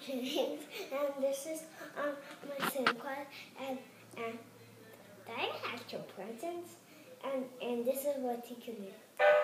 James, and this is my Santa Claus, and Diana has some presents, and this is what he can do.